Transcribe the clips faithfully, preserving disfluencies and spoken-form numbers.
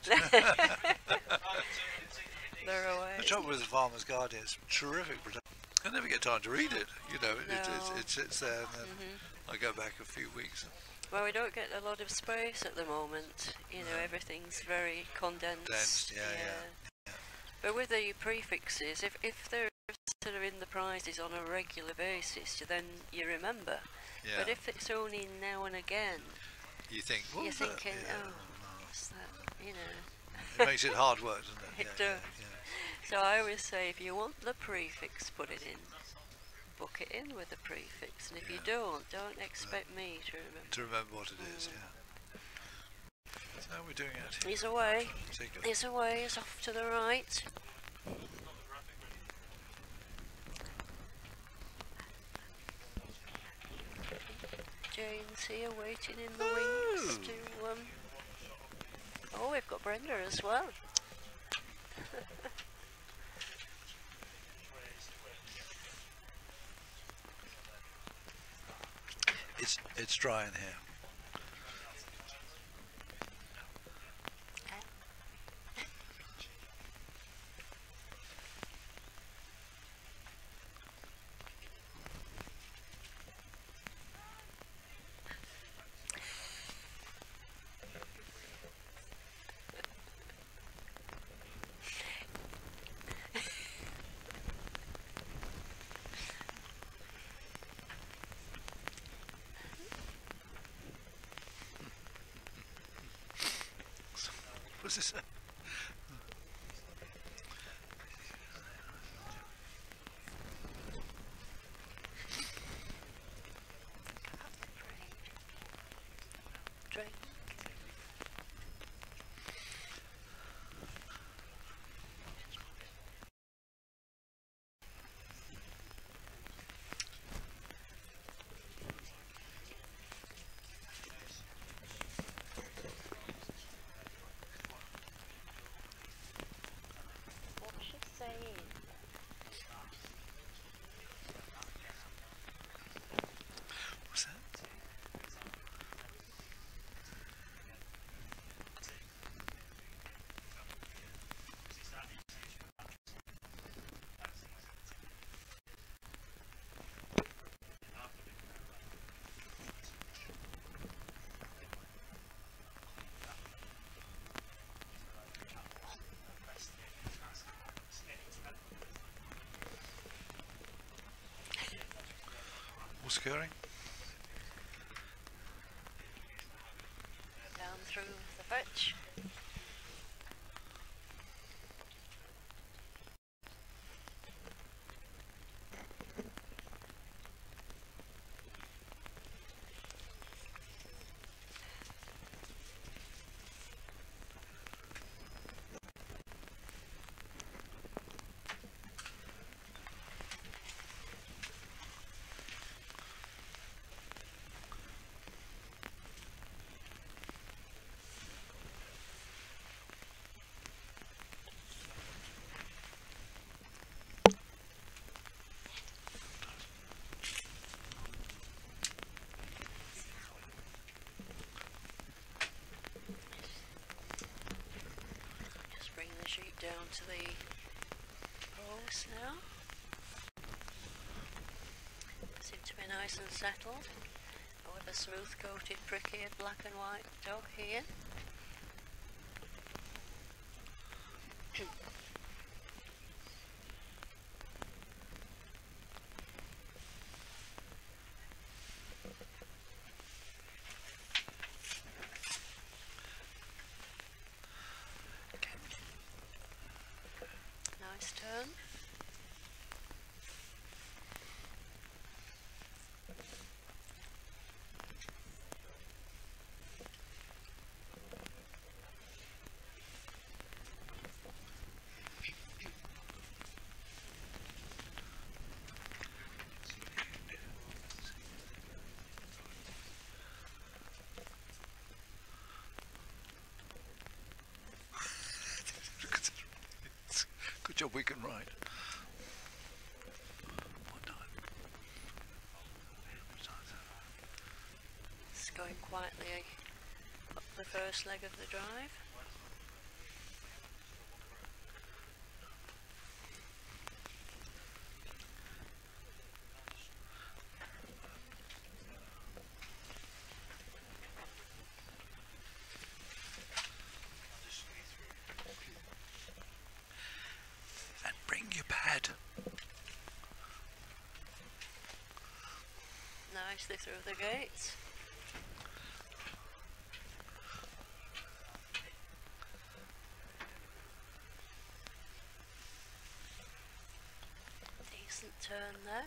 They're away. The trouble with the Farmer's Guardian, it's terrific production. I never get time to read it. You know, it, No. it, it sits there, and then Mhm. I go back a few weeks. Well, we don't get a lot of space at the moment. You know, No. everything's very condensed. Condensed, yeah, yeah, yeah. But with the prefixes, if if they're sort of in the prizes on a regular basis, then you remember. Yeah. But if it's only now and again, You think, what you're was that? thinking, Yeah, oh, no. what's that? You know. It makes it hard work, doesn't it? It yeah, does. Yeah, So I always say, if you want the prefix, put it in. Book it in with the prefix, and if you Yeah. don't, don't expect me to remember. to remember what it is, Mm. yeah. So how are we doing it? He's away. Take it. He's away. He's off to the right. Jane's here waiting in the wings Oh. to um oh, we've got Brenda as well. It's it's dry in here. What's this? Drink. What's she saying? What's that? What's occurring? Down through the fetch. Just bring the sheet down to the post now. Seem to be nice and settled. With a smooth coated prick-eared black and white dog here. Nice turn. Good job we can ride. What time? What time is It's going quietly up the first leg of the drive. ahead. Nicely through the gates. Decent turn there.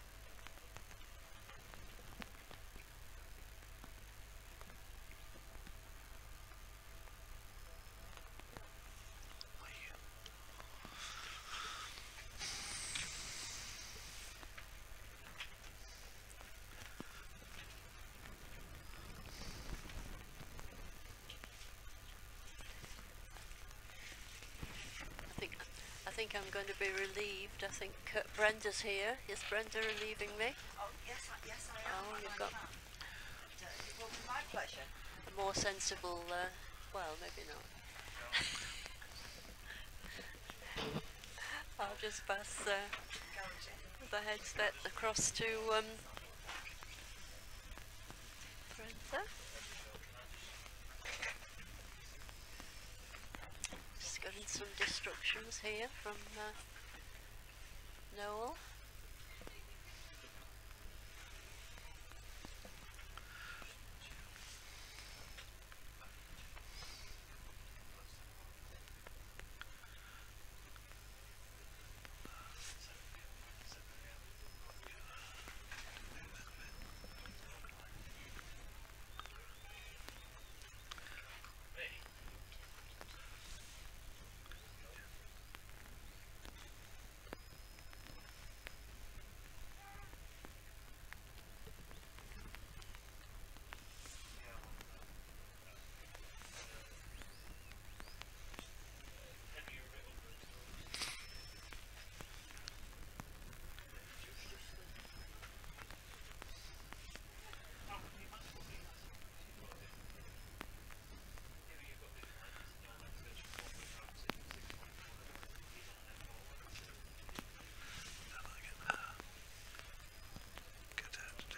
I think I think I'm going to be relieved. I think uh, Brenda's here. Is Brenda relieving me? Oh, yes, I, yes, I am. Oh, you've got Uh, It will be my pleasure. a more sensible, uh, well, maybe not. I'll just pass uh, the headset across to um, Brenda. Just getting some destructions here from uh, Noel. Get out to do.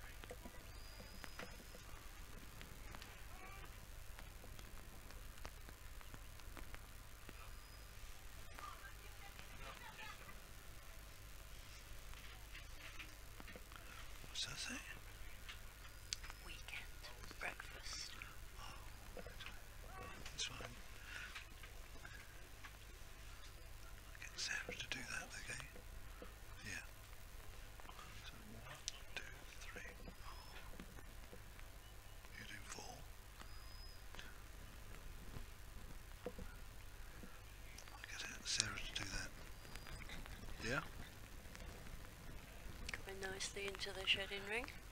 What's that say? Weekend breakfast. That's fine. I'll get Sarah to do that, okay? Yeah. So one, two, three. You do four. I'll get Sarah to do that. Yeah? Coming nicely into the shedding ring.